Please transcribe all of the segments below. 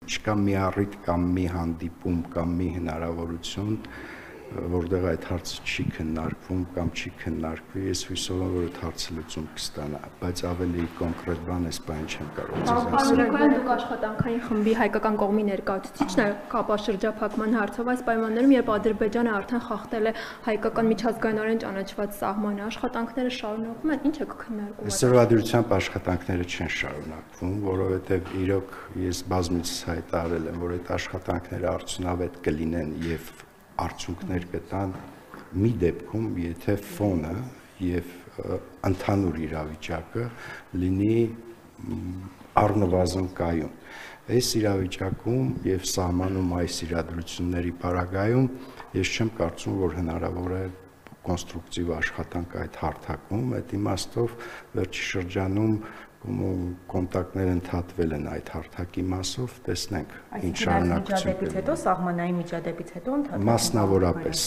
չկա մի առիթ կամ մի հանդիպում կամ մի հնարավորություն, որտեղ այդ հարցը չի քննարկվում կամ չի քննարկվի, ես հույսով եմ, որ այդ հարցը լուծում կստանա, բայց ավելի կոնկրետ բան այս բանը չեմ կարող ասել։ Պարոն, դուք աշխատանքային խմբի հայկական կողմի ներկայացուցիչն եք կապաշրջափակման հարցով այս պայմաններում, երբ Ադրբեջանը արդեն խախտել է հայկական միջազգայինորեն ճանաչված սահմանը, աշխատանքները շարունակվում են, ինչ է քննարկում։ Սրվադրությամբ աշխատանքները չեն շարունակվում, որովհետև իրոք ես բազմիցս հայտարարել եմ, որ այդ աշխատանքները արդյունավետ կլինեն եւ արդյունքներ կտան մի դեպքում, եթե ֆոնը եւ ընդհանուր իրավիճակը լինի առնվազն կայուն։ Այս իրավիճակում եւ սահմանում այս իրադրությունների պարագայում ես չեմ կարծում, որ հնարավոր է կոնստրուկտիվ աշխատանք այդ հարթակում, այդ իմաստով վերջի շրջանում կոնտակտներ ընդհատվել են այդ հարթակի մասով, տեսնենք ինչ շարունակություն կլինի։ Հետո սահմանային միջադեպից հետո մասնավորապես,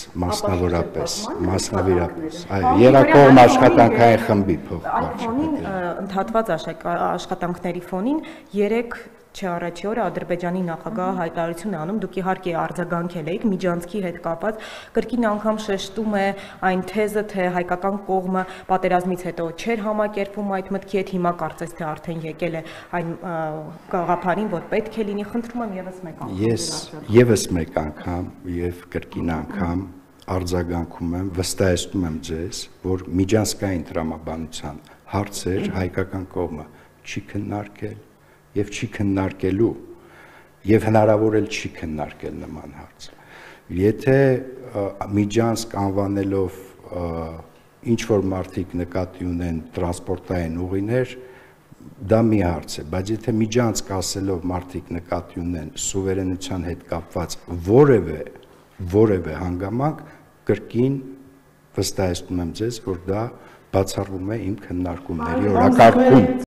երկկողմ աշխատանքային խմբի փոխկապին ընդհատված աշխատանքների ֆոնին 3 Չէ առաջի օրը Ադրբեջանի նախագահը հայտարարություն է անում, դուք իհարկե արձագանքել եք միջանցքի հետ կապված, կրկին անգամ շեշտում է այն թեզը, թե հայկական կողմը պատերազմից հետո չէր համակերպվում այդ մտքի հետ, հիմա կարծես թե արդեն եկել է այն գաղափարին, որ պետք է լինի, խնդրում եմ եւս մեկ անգամ։ Ես եւս մեկ անգամ եւ կրկին անգամ արձագանքում եմ, վստահեցնում եմ ձեզ, որ միջանցքային տրամաբանության հարցեր հայկական կողմը չի քննարկել եւ չի քննարկելու եւ հնարավոր էլ չի քննարկել նման հարց։ Եթե միջանցք անվանելով ինչ որ մարդիկ նկատի ունեն տրանսպորտային ուղիներ, դա մի հարց է, բայց եթե միջանցք ասելով մարդիկ նկատի ունեն սուվերենության հետ կապված որևէ հանգամանք, կրկին վստահեցնում եմ ձեզ, որ դա բացառվում է իմ քննարկումների օրակարգում։